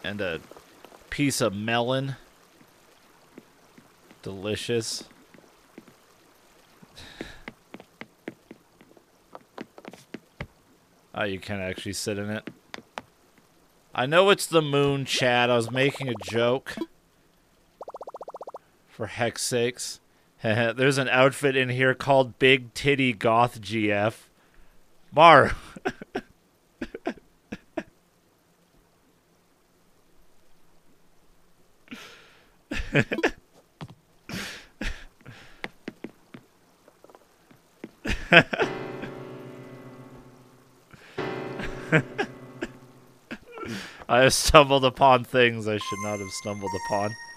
And a piece of melon. Delicious. Oh, you can't actually sit in it. I know it's the moon, Chad. I was making a joke. For heck's sakes. There's an outfit in here called Big Titty Goth GF. Maru. I have stumbled upon things I should not have stumbled upon.